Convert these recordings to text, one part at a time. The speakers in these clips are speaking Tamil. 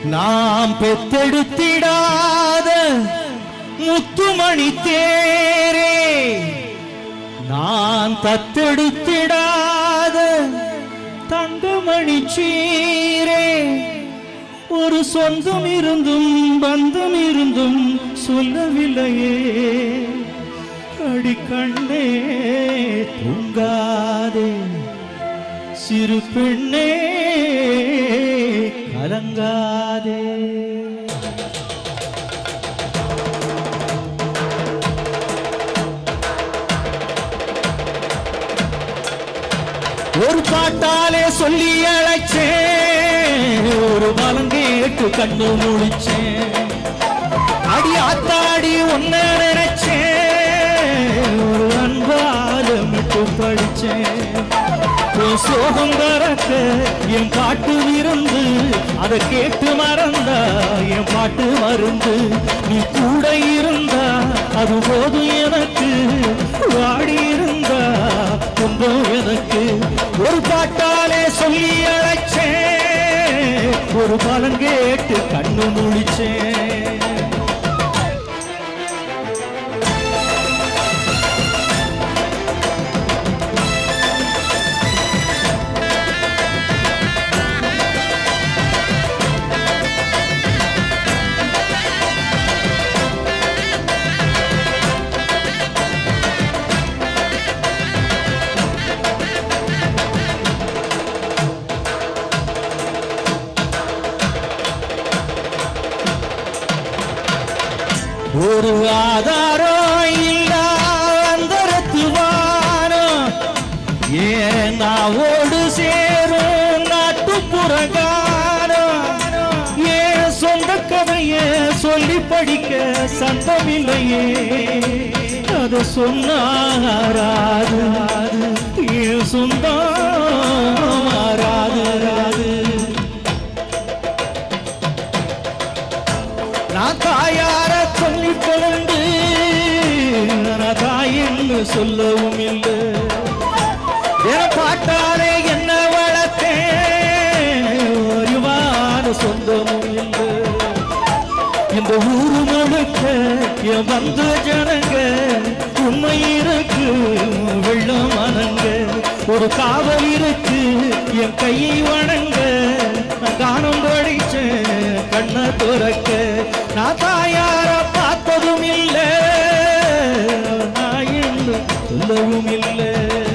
நாம் பெத்தெடுத்திடாத முத்துமணி தேரே, நான் தத்தெடுத்திடாத தங்கமணி சீரே, ஒரு சொந்தம் இருந்தும் பந்தம் இருந்தும் சொல்லவில்லையே, அடிக்கண்ணே தூங்காதே சிறு பெண்ணே கலங்காதே. ஒரு பாட்டாலே சொல்லி அழைச்சேன், ஒரு பலம் கேட்டு கண்ணு முடிச்சேன், அடி ஆத்தாடி ஒன்ன நினைச்சேன், ஒரு அன்பால மிட்டு படிச்சேன், சோகம் தரக்க என் பாட்டு இருந்து அதை கேட்டு மறந்தா என் பாட்டு மருந்து, நீ கூட இருந்தா அது போதும் எனக்கு, வாடி இருந்தா துன்பம் எனக்கு. ஒரு பாட்டாலே சொல்லி அழைச்சேன், ஒரு பலன் கேட்டு கண்ணு முழிச்சேன். ஒரு ஆதாரம் இல்ல அந்தரத்துவானோ, ஏன் நாவோடு சேரும் நாட்டுப்புறகானோ, ஏன் சொந்த கதைய சொல்லி படிக்க சந்தமில்லையே, அது சொன்னாராது ஏன் சொந்தம் மாறாது. நான் தாயார சொல்லி கொண்டு தாயின்னு சொல்லவும் இல்லை, என் பாட்டாலே என்ன வளர்த்தேன், அறிவான சொந்தமும் இல்லை. இந்த ஊரு முழுக்க என் வந்த ஜனங்க உண்மை இருக்கு வெள்ளம் மனங்க, ஒரு காவல் இருக்கு என் கையை வணங்க, நான் காணம் படிச்சேன் கண்ணை துறக்க, நான் தாயார பார்த்ததும் இல்லை, நான் என்று சொல்லவும் இல்லை.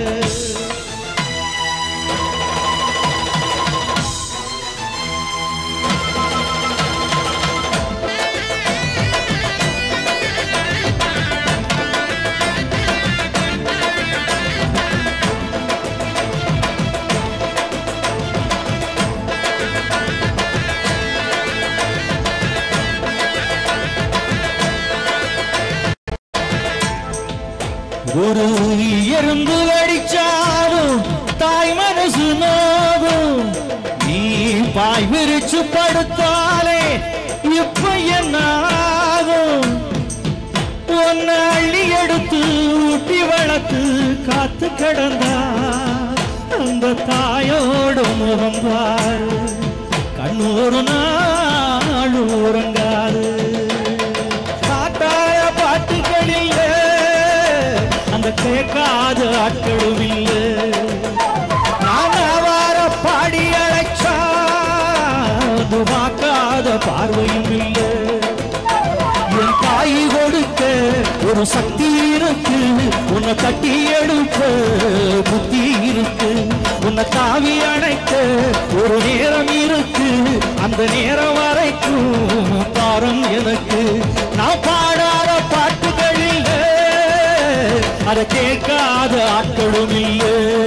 ஒரு எறும்பு அடிச்சாலும் தாய் மனசு நோகும், நீ பாய் விரிச்சு படுத்தாலே இப்ப என்ன ஆகும், ஒன்ன அள்ளி எடுத்து ஊட்டி வளர்த்து காத்து கிடந்தா அந்த தாயோட முகம் பாரு, கண்ணூறு நாள் உறங்காது. காட்டாய பாட்டுகளில் அந்த கேட்காத ஆட்களும் இல்லை, நான் வார பாடி அழைச்சா அது பார்க்காத பார்வையும் இல்லை. என் தாய் கொடுக்க ஒரு சக்தி இருக்கு, உன்னை தட்டி எடுக்க புத்தி இருக்கு, உன்னை தாவி அணைக்க ஒரு நேரம் இருக்கு, அந்த நேரம் வரைக்கும் பாரம் எனக்கு. நான் பாடாத பாட்டுகளில் அதை கேட்காத ஆட்களும் இல்லை.